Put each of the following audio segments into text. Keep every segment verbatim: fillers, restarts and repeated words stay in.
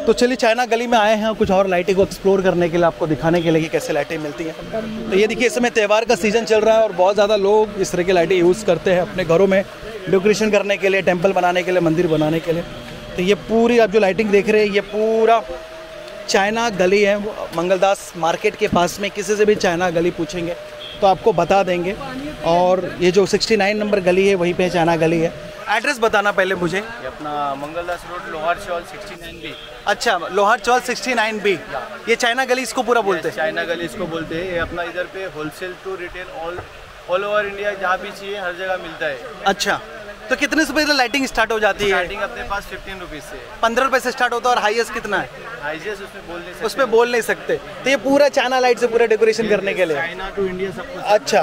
तो चलिए चाइना गली में आए हैं कुछ और लाइटें को एक्सप्लोर करने के लिए, आपको दिखाने के लिए कि कैसे लाइटें मिलती हैं। तो ये देखिए इस समय त्यौहार का सीज़न चल रहा है और बहुत ज़्यादा लोग इस तरह की लाइटें यूज़ करते हैं अपने घरों में डेकोरेशन करने के लिए, टेंपल बनाने के लिए, मंदिर बनाने के लिए। तो ये पूरी आप जो लाइटिंग देख रहे हैं ये पूरा चाइना गली है। मंगलदास मार्केट के पास में किसी से भी चाइना गली पूछेंगे तो आपको बता देंगे। और ये जो उनहत्तर नंबर गली है वहीं पे चाइना गली है। एड्रेस बताना पहले मुझे। ये अपना मंगलदास रोड, लोहार चौल उनहत्तर बी। अच्छा, लोहार चौल उनहत्तर बी, ये चाइना गली इसको पूरा बोलते हैं? चाइना गली इसको बोलते हैं। ये अपना इधर पे wholesale to retail all all over India जहाँ भी चाहिए हर जगह मिलता है। अच्छा, तो कितने से पहले लाइटिंग स्टार्ट हो जाती है? स्टार्टिंग अपने पास फिफ्टीन रुपीज़ से, पंद्रह रुपये से स्टार्ट होता है। और हाईएस्ट कितना है? हाईएस्ट उसमें बोल नहीं सकते। उसमें बोल नहीं सकते। तो ये पूरा चाइना लाइट से पूरा डेकोरेशन करने के लिए? चाइना टू इंडिया सब कुछ। अच्छा,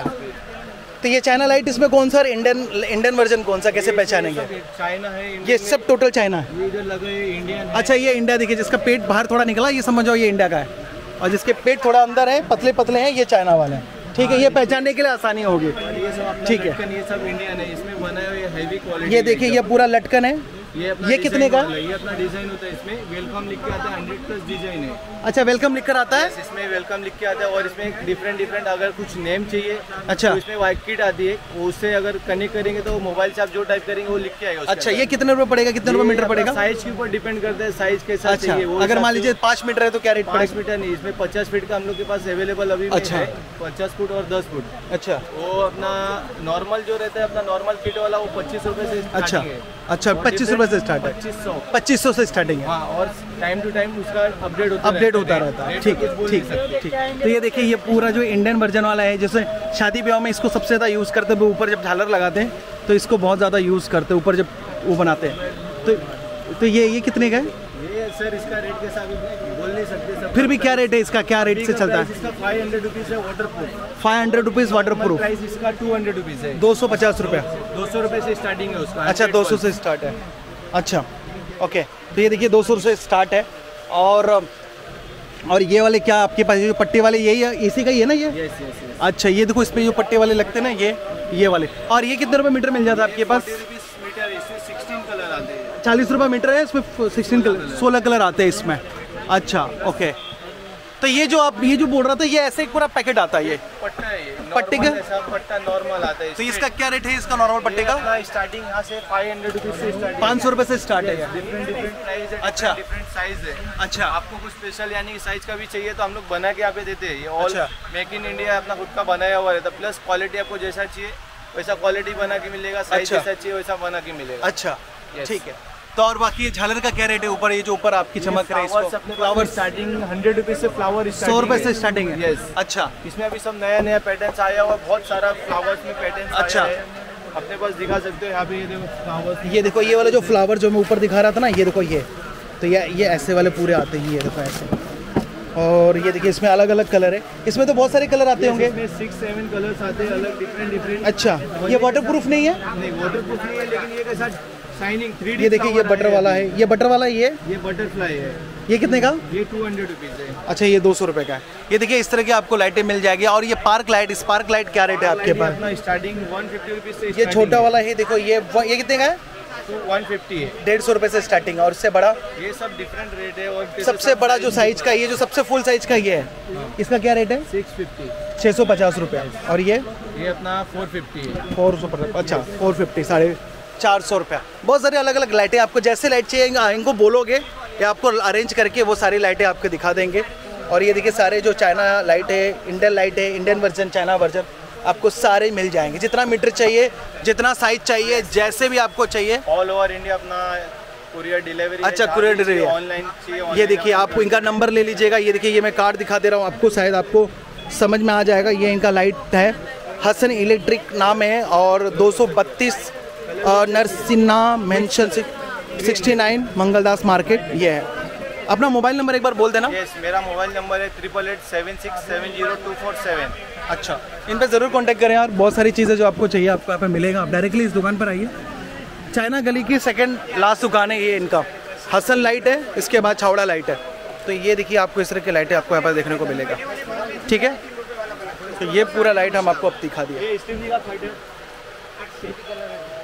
तो ये चाइना लाइट इसमें कौन सा इंडियन इंडियन वर्जन कौन सा, कैसे पहचानेंगे? चाइना है, ये सब टोटल चाइना है। ये इधर लगे इंडियन। अच्छा, ये इंडिया देखिए, जिसका पेट बाहर थोड़ा निकला ये समझ जाओ ये इंडिया का है, और जिसके पेट थोड़ा अंदर है, पतले पतले हैं, ये चाइना वाले हैं। ठीक है, ये पहचानने के लिए आसानी होगी। ठीक है, ये सब इंडियन है, इसमें बना हुआ हैवी क्वालिटी। ये देखिए ये पूरा लटकन है। ये ये कितने का? ये अपना डिजाइन होता है, इसमें वेलकम लिख के आता है, हंड्रेड प्लस डिजाइन है। अच्छा, वेलकम लिख कर आता है? इसमें वेलकम लिख के आता है और इसमें डिफरेंट डिफरेंट अगर कुछ नेम चाहिए। अच्छा, तो इसमें वाइट किट आती है, उससे अगर कनेक्ट करेंगे तो मोबाइल से आप जो टाइप करेंगे वो लिख के आएगा। अच्छा, ये कितने रुपए पड़ेगा, कितने रुपए मीटर पड़ेगा? साइज के ऊपर डिपेंड करता है, साइज कैसा अच्छा, चाहिए वो। अगर मान लीजिए पाँच मीटर है तो क्या रेट पड़ेगा? पाँच मीटर नहीं, इसमें पचास फीट का हम लोग के पास अवेलेबल अभी। अच्छा, पचास फुट और दस फुट। अच्छा, वो अपना नॉर्मल जो रहता है अपना नॉर्मल किट वाला वो पच्चीस रुपए से। अच्छा अच्छा, पच्चीस रुपए से स्टार्ट है? पच्चीस सौ पच्चीस सौ से स्टार्टिंग है। हाँ, और टाइम टू टाइम उसका अपडेट होता अपडेट होता रहता है। ठीक है, ठीक है, ठीक। तो ये देखिए ये पूरा जो इंडियन वर्जन वाला है, जैसे शादी ब्याह में इसको सबसे ज़्यादा यूज़ करते हैं, ऊपर जब झालर लगाते हैं तो इसको बहुत ज़्यादा यूज़ करते हैं, ऊपर जब वो बनाते हैं। तो तो ये ये कितने का है? ये सर इसका रेट कैसा बोल नहीं सकते सर। फिर भी क्या रेट है इसका, क्या रेट से चलता है? इसका फाइव हंड्रेड रुपीज़ है waterproof. Five hundred rupees waterproof. Price इसका टू हंड्रेड रुपीज़ है। दो सौ पचास रुपया। दो सौ रुपये से स्टार्टिंग है उसका। अच्छा, दो सौ से स्टार्ट है। अच्छा, ओके। तो ये देखिए दो सौ से स्टार्ट है। और और ये वाले क्या आपके पास जो पट्टी वाले यही है, इसी का ही है ना ये? Yes yes yes. अच्छा, ये देखो इसमें जो पट्टी वाले लगते हैं ना, ये ये वाले। और ये कितने रुपए मीटर मिल जाता है आपके पास? मीटर, इसमें सिक्सटीन कलर आते हैं। चालीस रुपये मीटर है, इसमें सिक्सटीन कलर, सोलह कलर आते हैं इसमें। अच्छा, ओके। तो ये जो आप ये जो बोल रहा था ये ऐसे एक पूरा पैकेट आता है? ये पट्टा है, ये पट्टी का पट्टा नॉर्मल आता है। तो इसका क्या रेट है इसका नॉर्मल पट्टे का? स्टार्टिंग यहाँ से फाइव हंड्रेड रुपीज से स्टार्टिंग, पाँच सौ रुपये से स्टार्ट है। डिफरेंट डिफरेंट प्राइस है। अच्छा, डिफरेंट साइज है। अच्छा, आपको कुछ स्पेशल यानी कि साइज का भी चाहिए तो हम लोग बना के यहाँ पे देते हैं। ये ऑल अच्छा, मेक इन इंडिया अपना खुद का बनाया हुआ रहता है। प्लस क्वालिटी आपको जैसा चाहिए वैसा क्वालिटी बना के मिलेगा, साइज जैसा चाहिए वैसा बना के मिलेगा। अच्छा, ठीक है। तो और बाकी झालर का क्या रेट है ऊपर, ये जो ऊपर आपकी चमक रही है? फ्लावर स्टार्टिंग हंड्रेड रुपीज से फ्लावर सौ रुपए से स्टार्टिंग है? यस। अच्छा, इसमें अभी सब नया नया पैटर्न्स आया हुआ, बहुत सारा फ्लावर्स में पैटर्न्स। अच्छा, अपने पास दिखा सकते हो यहाँ पे, ये देखो फ्लावर्स। ये देखो ये वाला जो फ्लावर जो मैं ऊपर दिखा रहा था ना, ये देखो ये, तो ये ये ऐसे वाले पूरे आते हैं, ये देखो ऐसे। और ये देखिए इसमें अलग अलग कलर है, इसमें तो बहुत सारे कलर आते होंगे। इसमें सिक्स सेवन कलर्स आते हैं अलग, डिफरेंट डिफरेंट। अच्छा, ये वाटर प्रूफ नहीं है? नहीं, वाटर प्रूफ नहीं है, लेकिन ये के साथ शाइनिंग थ्री डी। ये देखिए ये बटर वाला है, ये बटर वाला ये ये बटरफ्लाई है। ये कितने का? ये टू हंड्रेड रुपीज़ है। अच्छा, ये दो सौ रुपये का है। ये देखिए इस तरह की आपको लाइटें मिल जाएगी। और ये पार्क लाइट, स्पार्क लाइट क्या रेट है आपके पास? स्टार्टिंग वन फिफ्टी रुपीज़ से। ये छोटा वाला है देखो, ये ये कितने का है? तो वन फिफ्टी है, डेढ़ सौ रुपये से स्टार्टिंग। और इससे बड़ा? ये सब डिफरेंट रेट है। और सबसे बड़ा जो साइज का, ये जो सबसे फुल साइज का ये है, इसका क्या रेट है? सिक्स फिफ्टी, छः सौ पचास रुपये। और ये ये अपना फोर फिफ्टी है। फोर सौ अच्छा, फोर फिफ्टी, साढ़े चार सौ रुपया। बहुत सारी अलग अलग लाइटें, आपको जैसे लाइट चाहिए इनको बोलोगे या आपको अरेंज करके वो सारी लाइटें आपको दिखा देंगे। और ये देखिए सारे जो चाइना लाइट है, इंडियन लाइट है, इंडियन वर्जन, चाइना वर्जन, आपको सारे मिल जाएंगे। जितना मीटर चाहिए, जितना साइज चाहिए, जैसे भी आपको चाहिए, ऑल ओवर इंडिया अपना कुरियर डिलीवरी। अच्छा, कुरियर डिलीवरी ऑनलाइन चाहिए। ये देखिए आप इनका नंबर ले लीजिएगा। ये देखिए ये मैं कार्ड दिखा दे रहा हूँ आपको, शायद आपको समझ में आ जाएगा। ये इनका लाइट है, हसन इलेक्ट्रिक नाम है। और दो सौ बत्तीस Narsimha mansion sixty nine Mangaldas market ये है। अपना मोबाइल नंबर एक बार बोल देना। यस, मेरा मोबाइल नंबर है triple eight seven six seven zero two four seven. अच्छा, इन पर ज़रूर कांटेक्ट करें यार। बहुत सारी चीज़ें जो आपको चाहिए आपको यहाँ पर मिलेगा। आप डायरेक्टली इस दुकान पर आइए। चाइना गली की सेकंड लास्ट दुकान है ये इनका। हसन लाइट है, इसके बाद छावड़ा लाइट है। तो ये देखिए आपको इस तरह की लाइटें आपको यहाँ पर देखने को मिलेगा। ठीक है, तो ये पूरा लाइट हम आपको अब दिखा दिए।